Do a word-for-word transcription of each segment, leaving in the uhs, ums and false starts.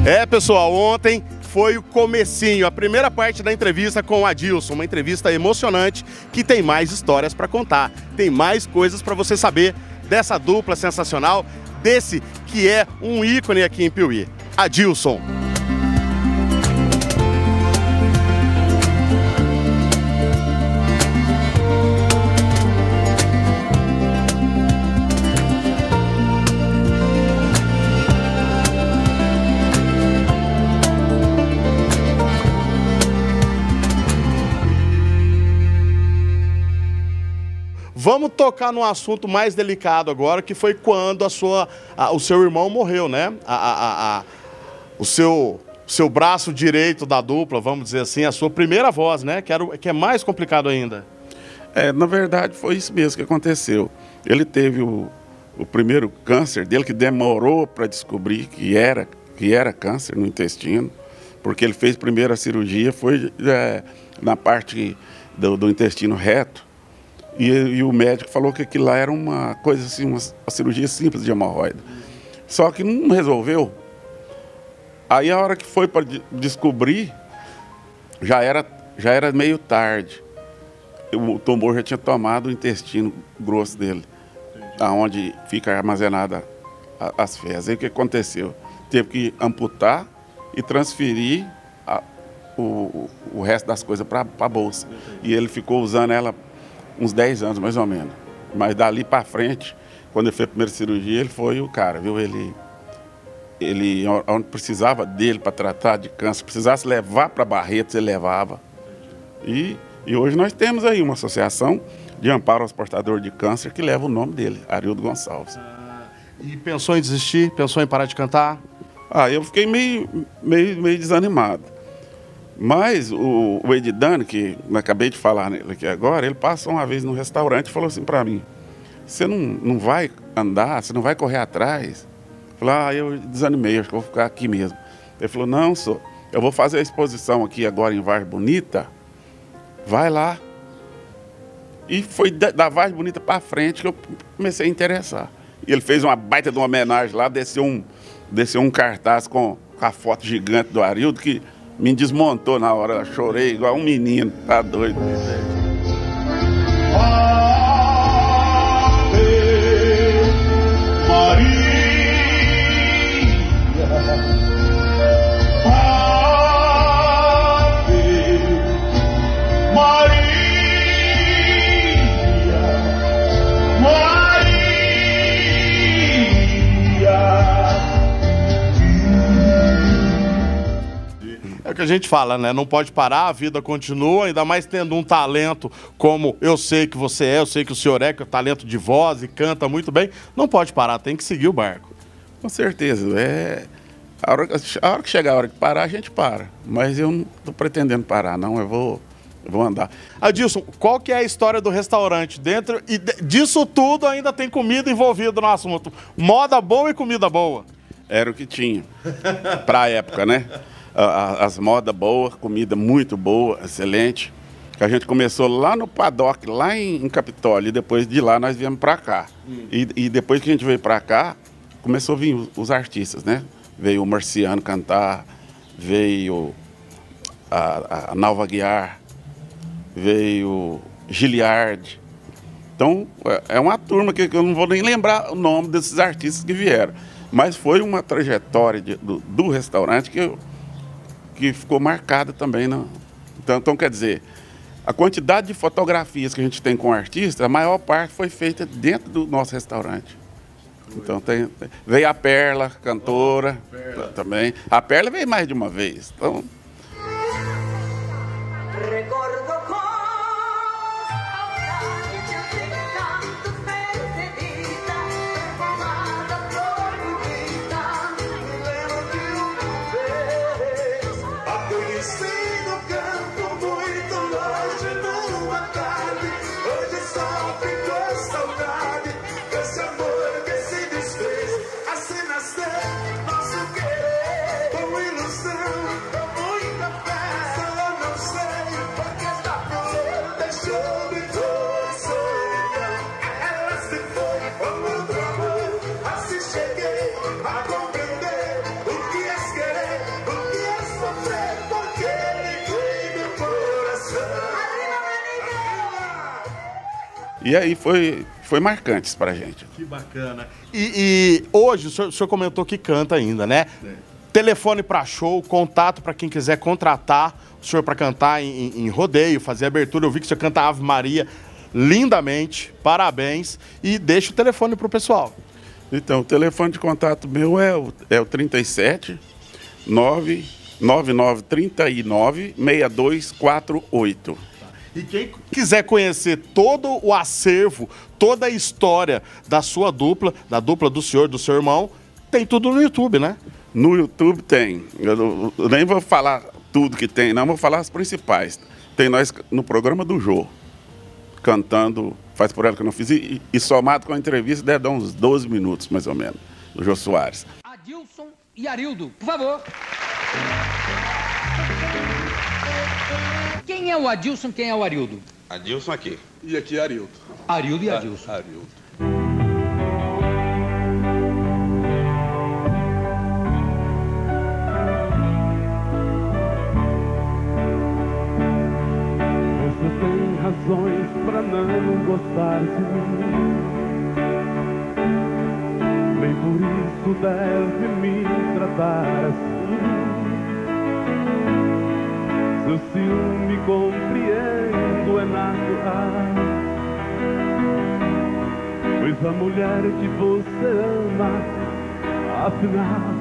É, pessoal, ontem foi o comecinho, a primeira parte da entrevista com o Adilson, uma entrevista emocionante que tem mais histórias para contar, tem mais coisas para você saber dessa dupla sensacional, desse que é um ícone aqui em Piuí, Adilson. Vamos tocar num assunto mais delicado agora, que foi quando a sua, a, o seu irmão morreu, né? A, a, a, o seu, seu braço direito da dupla, vamos dizer assim, a sua primeira voz, né? Que, era, que é mais complicado ainda. É, na verdade, foi isso mesmo que aconteceu. Ele teve o, o primeiro câncer dele, que demorou para descobrir que era, que era câncer no intestino, porque ele fez primeiro a cirurgia, foi é, na parte do, do intestino reto. E, e o médico falou que aquilo lá era uma coisa assim, uma, uma cirurgia simples de hemorroida. Só que não resolveu. Aí a hora que foi para de descobrir, já era, já era meio tarde. O tumor já tinha tomado o intestino grosso dele, aonde fica armazenada a, as fezes. Aí o que aconteceu? Teve que amputar e transferir a, o, o resto das coisas para a bolsa. E ele ficou usando ela uns dez anos, mais ou menos. Mas dali para frente, quando ele fez a primeira cirurgia, ele foi o cara, viu? Ele, ele onde precisava dele para tratar de câncer, precisasse levar para Barretos, ele levava. E, e hoje nós temos aí uma associação de amparo aos portadores de câncer que leva o nome dele, Arildo Gonçalves. Ah, e pensou em desistir? Pensou em parar de cantar? Ah, eu fiquei meio, meio, meio desanimado. Mas o, o Edidano, que eu acabei de falar nele aqui agora, ele passou uma vez no restaurante e falou assim para mim: você não, não vai andar, você não vai correr atrás? Eu falei: ah, eu desanimei, acho que eu vou ficar aqui mesmo. Ele falou: não, senhor, eu vou fazer a exposição aqui agora em Vargem Bonita, vai lá. E foi da, da Vargem Bonita para frente que eu comecei a interessar. E ele fez uma baita de uma homenagem lá, desceu um, desceu um cartaz com, com a foto gigante do Arildo, que me desmontou na hora, eu chorei igual um menino, tá doido. Ave Maria, Ave Maria, Maria. É o que a gente fala, né? Não pode parar, a vida continua, ainda mais tendo um talento como eu sei que você é, eu sei que o senhor é, que é o talento de voz e canta muito bem. Não pode parar, tem que seguir o barco. Com certeza. É... A, hora, a hora que chegar a hora de parar, a gente para. Mas eu não estou pretendendo parar, não. Eu vou, eu vou andar. Adilson, qual que é a história do restaurante? Dentro e disso tudo ainda tem comida envolvida no assunto. Moda boa e comida boa. Era o que tinha para a época, né? As modas boas, comida muito boa, excelente. A gente começou lá no Paddock, lá em Capitólio, e depois de lá nós viemos para cá. Hum. E, e depois que a gente veio para cá, começou a vir os, os artistas, né? Veio o Marciano cantar, veio a, a Nalva Guiar, veio Giliard. Então, é uma turma que eu não vou nem lembrar o nome desses artistas que vieram. Mas foi uma trajetória de, do, do restaurante que eu... que ficou marcada também. Não? Então, então, quer dizer, a quantidade de fotografias que a gente tem com o artista, a maior parte foi feita dentro do nosso restaurante. Então, tem, veio a Perla, cantora, oh, Perla. também. A Perla veio mais de uma vez. Então... Nosso querer, como ilusão, como E aí foi, foi marcante isso pra gente. Que bacana. E, e hoje, o senhor, o senhor comentou que canta ainda, né? É. Telefone para show, contato para quem quiser contratar o senhor para cantar em, em rodeio, fazer abertura. Eu vi que o senhor canta Ave Maria lindamente, parabéns. E deixa o telefone pro pessoal. Então, o telefone de contato meu é o, é o trinta e sete, nove nove nove, trinta e nove, seis dois quatro oito. E quem quiser conhecer todo o acervo, toda a história da sua dupla, da dupla do senhor, do seu irmão, tem tudo no YouTube, né? No YouTube tem. Eu, eu nem vou falar tudo que tem, não, vou falar as principais. Tem nós no programa do Jô, cantando Faz Por Ela Que Eu Não Fiz, e, e somado com a entrevista deve dar uns doze minutos, mais ou menos, do Jô Soares. Adilson e Arildo, por favor. Quem é o Adilson, quem é o Arildo? Adilson aqui. E aqui é Arildo. Arildo e Adilson. Arildo. Você tem razões pra não gostar de mim. Nem por isso deve me tratar assim. Seu ciúme compreendo é natural, pois a mulher que você ama, afinal,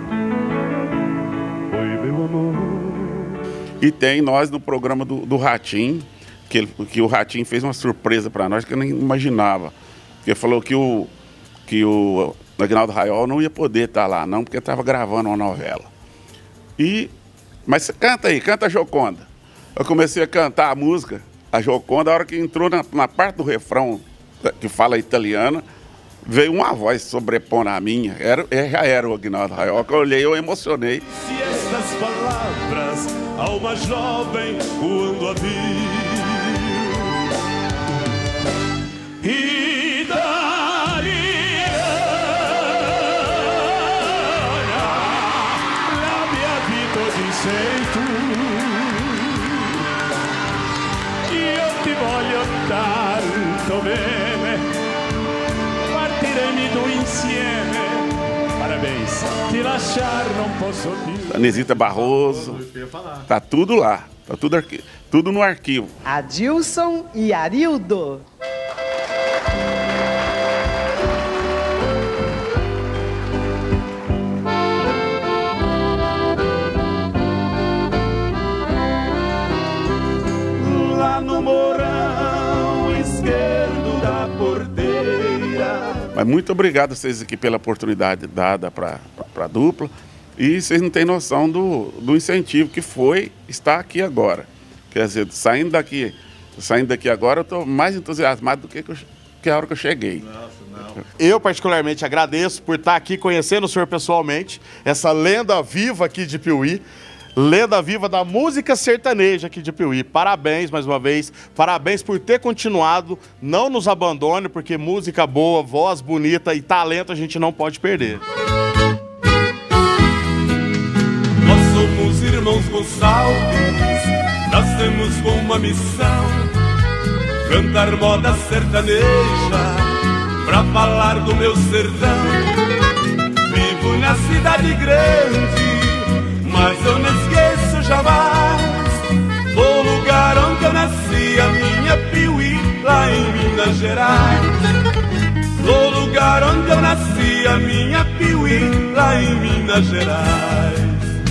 foi meu amor. E tem nós no programa do, do Ratinho, que, ele, que o Ratinho fez uma surpresa para nós que eu nem imaginava. Ele falou que o, que o Aguinaldo Raiol não ia poder estar lá, não, porque estava gravando uma novela. E... Mas canta aí, canta a Joconda. Eu comecei a cantar a música, a Joconda, a hora que entrou na, na parte do refrão que fala italiana, veio uma voz sobrepondo a minha. Era, já era o Aguinaldo Raiol, que eu olhei, eu emocionei. Se estas palavras ao mais jovem quando a vi, e daria la mia vita di sei tu, io ti voglio tanto bene, partiremo do insieme, parabéns, te lasciar não posso più. Anesita Barroso, tá tudo lá, tá tudo, arqui... tudo no arquivo. Adilson e Arildo. Lá no morão esquerdo da porteira. Mas muito obrigado a vocês aqui pela oportunidade dada para a dupla. E vocês não têm noção do, do incentivo que foi estar aqui agora. Quer dizer, saindo daqui, saindo daqui agora, eu estou mais entusiasmado do que, que, eu, que a hora que eu cheguei. Nossa, não. Eu, particularmente, agradeço por estar aqui conhecendo o senhor pessoalmente, essa lenda viva aqui de Piuí, lenda viva da música sertaneja aqui de Piuí. Parabéns mais uma vez, parabéns por ter continuado, não nos abandone, porque música boa, voz bonita e talento a gente não pode perder. Nós somos irmãos Gonçalves, nascemos com uma missão: cantar moda sertaneja, pra falar do meu sertão. Vivo na cidade grande, mas eu não esqueço jamais o lugar onde eu nasci, a minha Piuí, lá em Minas Gerais. O lugar onde eu nasci, a minha Piuí, lá em Minas Gerais.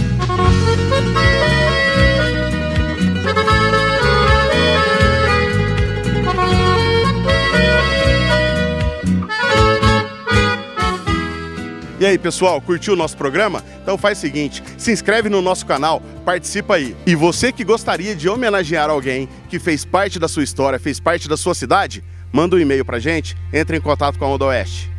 E aí, pessoal, curtiu o nosso programa? Então faz o seguinte, se inscreve no nosso canal, participa aí. E você que gostaria de homenagear alguém que fez parte da sua história, fez parte da sua cidade, manda um e-mail pra gente, entre em contato com a Onda Oeste.